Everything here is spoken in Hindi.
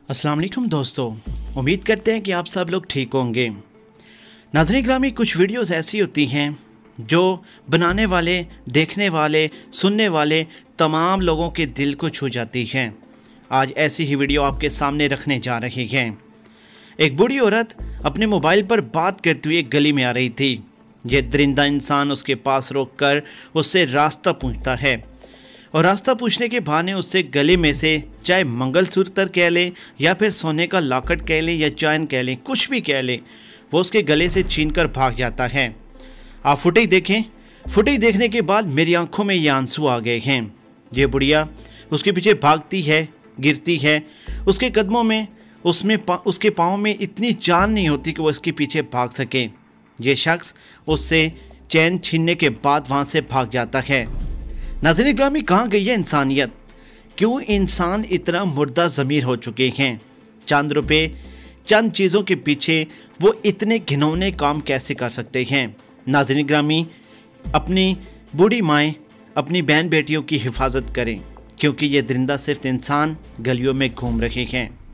अस्सलाम वालेकुम दोस्तों, उम्मीद करते हैं कि आप सब लोग ठीक होंगे। नाज़रीन ग्रामी, कुछ वीडियोस ऐसी होती हैं जो बनाने वाले, देखने वाले, सुनने वाले तमाम लोगों के दिल को छू जाती हैं। आज ऐसी ही वीडियो आपके सामने रखने जा रही हैं। एक बूढ़ी औरत अपने मोबाइल पर बात करते हुए एक गली में आ रही थी। ये दरिंदा इंसान उसके पास रोककर उससे रास्ता पूछता है और रास्ता पूछने के बहाने उससे गले में से चाहे मंगलसूत्र कह ले या फिर सोने का लॉकेट कह ले या चैन कह ले, कुछ भी कह ले, वो उसके गले से छीनकर भाग जाता है। आप फुटेज देखें। फुटेज देखने के बाद मेरी आंखों में ये आंसू आ गए हैं। ये बुढ़िया उसके पीछे भागती है, गिरती है, उसके कदमों में उसके पाँव में इतनी जान नहीं होती कि वो इसके पीछे भाग सके। ये शख्स उससे चैन छीनने के बाद वहाँ से भाग जाता है। नाज़रीन ग्रामी, कहाँ गई है इंसानियत? क्यों इंसान इतना मुर्दा ज़मीर हो चुके हैं? चंद रुपए, चंद चीज़ों के पीछे वो इतने घिनौने काम कैसे कर सकते हैं? नाज़रीन ग्रामी, अपनी बूढ़ी माएँ, अपनी बहन बेटियों की हिफाजत करें, क्योंकि ये दरिंदा सिर्फ इंसान गलियों में घूम रहे हैं।